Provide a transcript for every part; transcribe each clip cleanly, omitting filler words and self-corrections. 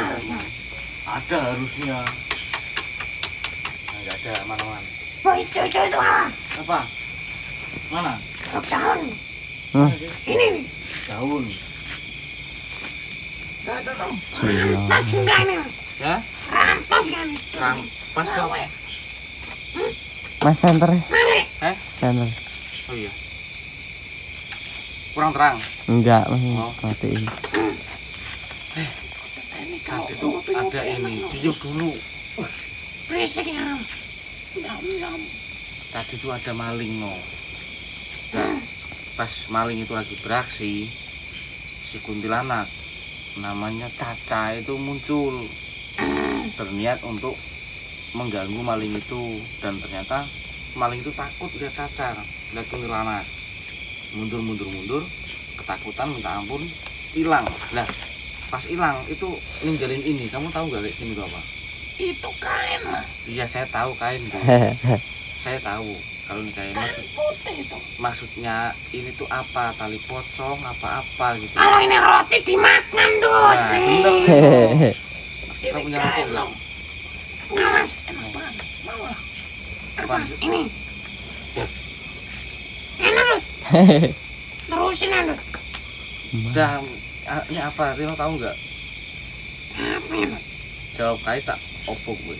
Ada harusnya. Enggak ada mana-mana. Boy, cucu itu apa? Apa? Mana? Daun. Ini nih. Daun. Rampas enggak ini? Ya? Rampas kan? Rampas tuh. Mas center. Malik. Center. Oh iya. Kurang terang. Enggak, Mas. Oh. Matiin. Ini kalau Tadi tuh ada ini. Ditiup dulu. berisik ya. Nyam. Tadi tuh ada maling no. Nah, pas maling itu lagi beraksi, si kuntilanak namanya Caca itu muncul berniat untuk mengganggu maling itu, dan ternyata maling itu takut lihat Caca, lihat kuntilanak, mundur, ketakutan minta ampun, hilang. Lah pas hilang itu ninggalin ini, kamu tahu nggak ini itu apa? Itu kain. Iya saya tahu kain tuh. Saya tahu kalau ini kain Putih itu. maksudnya ini tuh apa, tali pocong apa gitu. Kalau ini roti dimakan, Dut. Nah, bener nih. Kita Ini punya kain roti loh. Mas, enak banget. Mau lah. apa? Ini. Enak, Dut. Terusin ya, Dut. Udah, ini apa? Tino tahu nggak? Apa ya, Dut? Jawab kait tak opok gue.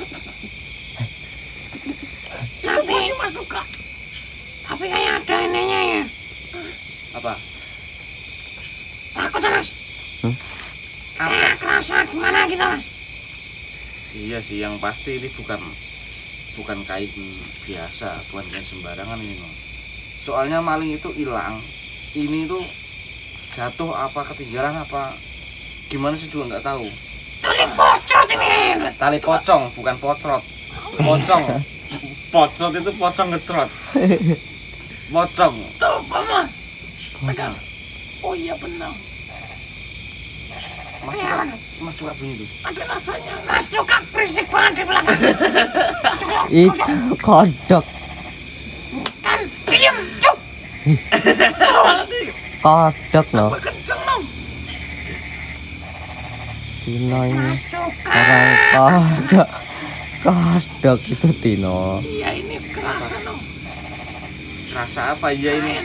Tapi cuma suka. Tapi kayak ada ininya ya. Apa? Takut, Mas. Apa? Kayak kerasa gimana gitu, Mas. Iya sih, yang pasti ini bukan kain biasa, bukan kain sembarangan ini. No. Soalnya maling itu hilang. Ini tuh jatuh apa ketinggalan apa gimana sih juga nggak tahu. Tali pocong ini. Dut. Tali pocong, bukan pocrot. Pocong. Pocrot itu pocong ngecrot. Pocong. Tuh, Mas. Pegang. Oh iya benar. Mas suka bunyi tuh. Ada rasanya. Mas juga berisik banget di belakang. Itu kodok. Kan, diam, cuk. Kodok loh. Kenceng dong. Tino ini Mas juga. orang kodok. Kodok itu Tino. Iya ini kerasa dong. Rasa apa ya ini?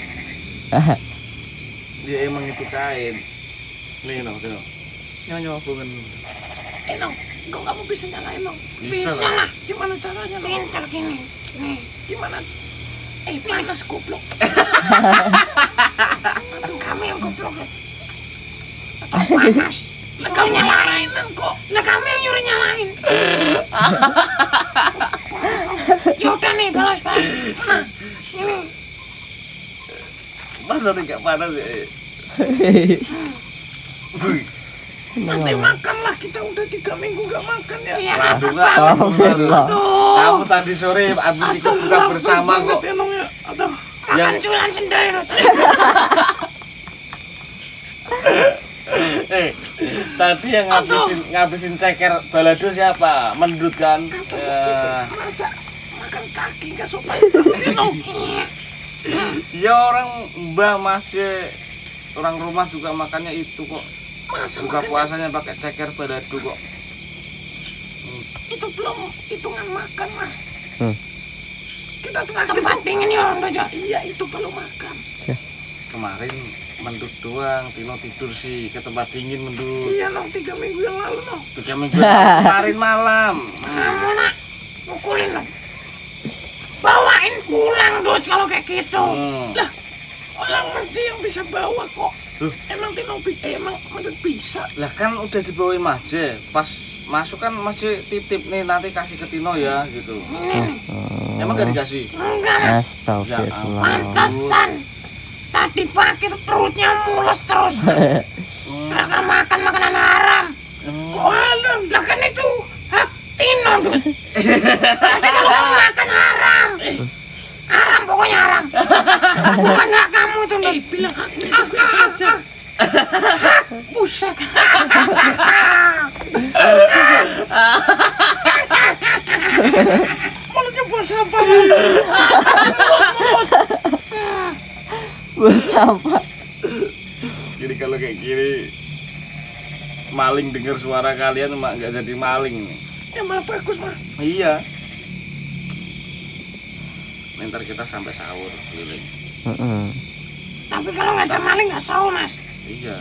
Dia emang itu kain. Nih no, tuh. Nyonya hubungan. Nong, kok kamu bisa nyalain dong? Bisa lah. Gimana caranya? Pintar gini. Nih, gimana? Panas goblok. Aduh, kamu yang goblok. Atau panas. Lah kamu nyalain kok. Lah kamu yang nyuruh nyalain. Yaudah nih, balas. Nah, ini. Masa tidak panas ya? Nanti makan lah, kita udah 3 minggu gak makan ya. Iya. Astagfirullah. Kamu tadi sore habis ikut buka bersama kok. Aduh, makan culan sendiri. Tadi yang ngabisin ceker balado siapa? Mendut kan? Masa makan kaki gak sopan. Ya orang mbah masih orang rumah juga makannya itu kok. Masa Buka makan puasanya pakai ceker balado kok. itu belum hitungan makan, Mas. Kita Tempat dingin ya orang aja. Iya, itu belum makan. Kemarin mendut doang, Tino tidur sih ke tempat dingin mendut. Iya, Nong, 3 minggu yang lalu, Nong. 3 minggu kemarin malam. Kamu nak pukulin dong. Bawain pulang Dut kalau kayak gitu. Lah, orang mesti yang bisa bawa kok. Emang Tino emang mendut bisa. Lah kan udah dibawain Mas J. Pas masuk kan Mas J titip nih nanti kasih ke Tino ya gitu. Emang gak dikasih? Enggak Mas. Astagfirullah. Pantesan tadi pagi tuh perutnya mulus terus. Gara-gara makan makanan haram. Kok haram? Lah kan itu hak Tino Dut. Tapi kalau kamu makan haram. Haram pokoknya haram. Bukan hak kamu tuh Dut. Bilang haknya itu biasa aja. Buset. Mulutnya buat apa? Buat sampah. Jadi kalau kayak gini maling dengar suara kalian mak nggak jadi maling nih. Ya malah bagus mah. Iya. Ntar kita sampai sahur keliling. Tapi kalau nggak ada maling nggak sahur mas. Iya.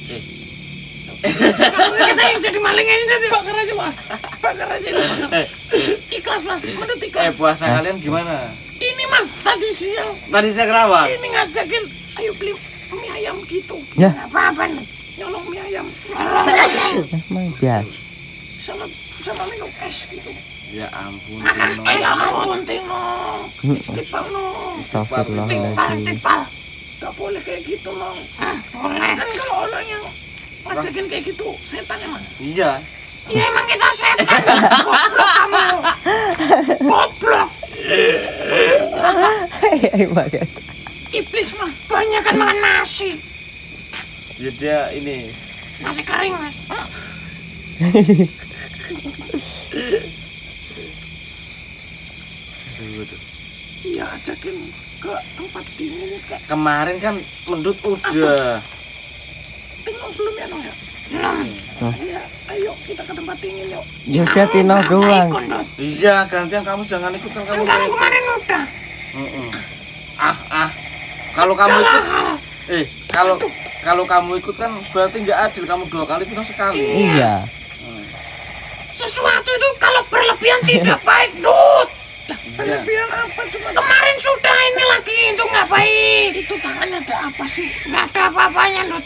Kalau kita yang jadi maling ini nanti Bakar aja mas. Bakar aja ini. Bakar. Ikhlas mas. Menurut ikhlas. Puasa kalian gimana? Ini mas tadi siang. Tadi saya kenapa? Ini ngajakin. Ayo beli mie ayam gitu. Ya, apa-apa nih. Nyolong mie ayam. emang biar. Sama minum es gitu. Ya ampun, Makan Tino. es Ampun Tino. Istighfar nong. Astagfirullahaladzim. tipal. Gak boleh kayak gitu nong. Boleh. Kan kalau orang yang ngajakin kayak gitu setan emang. Iya. Ya emang kita setan. Goblok kamu. Goblok. Hei banget. Iblis mah. Banyak kan makan nasi. Ya dia ini. Nasi kering mas. Iya ajakin ke tempat dingin kak. Kemarin kan mendut udah. Tengok belum ya nong ya. Iya, ayo kita ke tempat dingin yuk. Ya udah Tino doang. Ikut dong. Iya, gantian kamu jangan ikut kan kamu. Kan kamu kemarin udah. Kalau kamu ikut, kalau kamu ikut kan berarti nggak adil. Kamu 2 kali, Tino sekali. Iya. Sesuatu itu kalau berlebihan tidak baik, Dut. Iya. Biar apa cuma Kemarin sudah ini lagi itu nggak baik. itu tangannya ada apa sih? Nggak ada apa-apanya, Dut.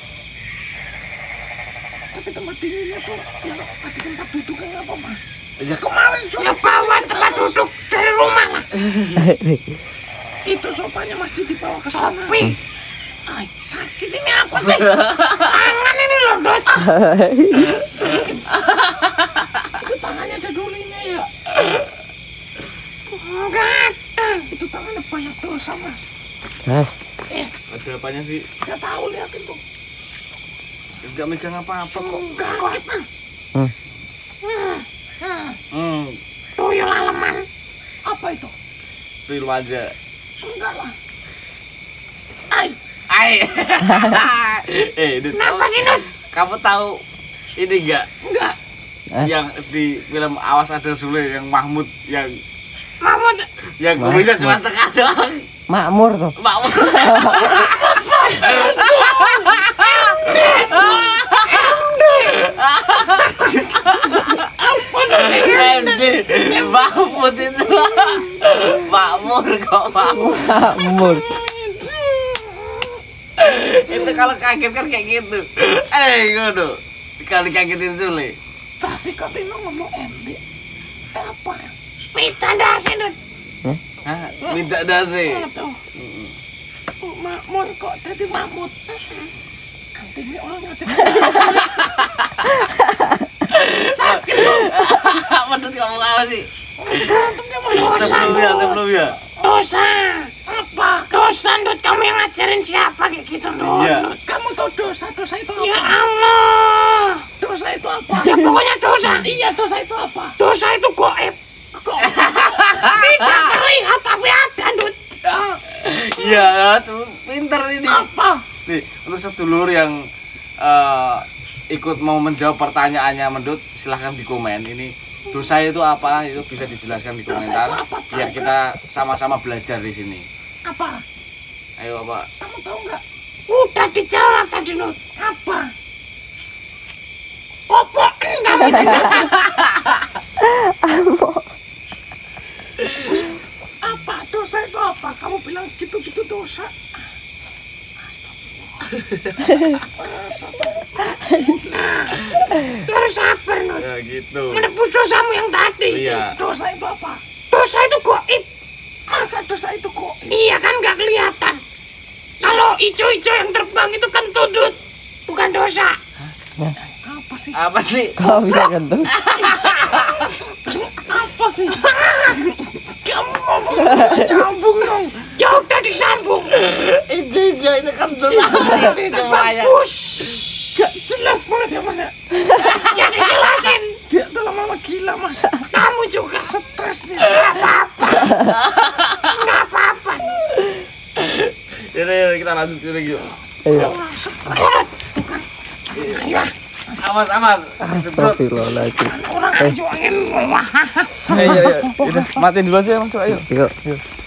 Tapi tempat dinginnya tuh yang ada tempat duduknya apa mas? Ya Kemarin Ya sudah bawa tempat duduk dari rumah lah. itu sopanya masih dibawa ke sana. Sopi. Ay, Sakit ini apa sih? Tangan ini loh, Dut. itu tangannya ada durinya ya. Nggak ada. Itu tangannya banyak dosa mas. Mas, ada apanya sih? Gak tahu liatin tuh. Nggak megang apa-apa kok. Sakit mas. Tuyul aleman. Apa itu? Film aja. Enggak lah. Dut, Kenapa sih, Dut? kamu tahu ini nggak? Enggak. Yang di film Awas Ada Sule yang Mahmud yang Mahmud. bisa cuma tengah doang. makmur tuh. Mahmud. MD Mahmud itu makmur kok Makmur. itu kalau kaget kan kayak gitu ngono kali kagetin Sule Tadi kok Tino ngomong MD. Apa ya? Minta dasi, Dut. minta dasi Tuh. Makmur kok tadi Mahmud. Antingnya orang ngajak. sakit dong Menurut kamu apa sih Berantemnya Mahmud. sebelumnya Dosa. Apa? Dosa, Dut. Kamu yang ngajarin siapa kayak gitu, Dut? Iya. Kamu tahu dosa itu Ya apa? Allah. Dosa itu apa? Ya pokoknya dosa. Iya, dosa itu apa? Dosa itu goib. Kok Tidak terlihat tapi ada, Dut. iya tuh pinter ini apa? nih untuk sedulur yang ikut mau menjawab pertanyaannya Mendut silahkan di komen ini dosa itu apa itu bisa dijelaskan di komentar itu apa, biar kita sama-sama belajar di sini Apa? ayo apa Kamu tahu nggak? Udah dijawab tadi, Dut. Apa? Kopok kamu. Apa? Dosa itu apa? Kamu bilang gitu-gitu dosa. Terus sabar, Dut. ya gitu Menebus dosamu yang tadi. iya Dosa itu apa? Dosa itu goib. Masa dosa itu kok? Iya kan nggak kelihatan. Kalau ijo-ijo yang terbang itu kan Dut. Bukan dosa. Apa sih? Kok bisa kentut? Apa sih? Kamu ngomong nyambung dong. Ya udah disambung. ijo itu kan tuh Bagus. Gak jelas banget ya mas ya. Ya dijelasin. Dia tuh lama-lama gila mas. Kamu juga. Stres dia. Nggak apa-apa. Nggak apa-apa. ya kita lanjut lagi yuk Ayo. Urut. Bukan. Ayo. awas awas. Astagfirullahaladzim. Orang aja angin. Wah. Iya. Udah matiin dulu aja masuk ayo. Yuk.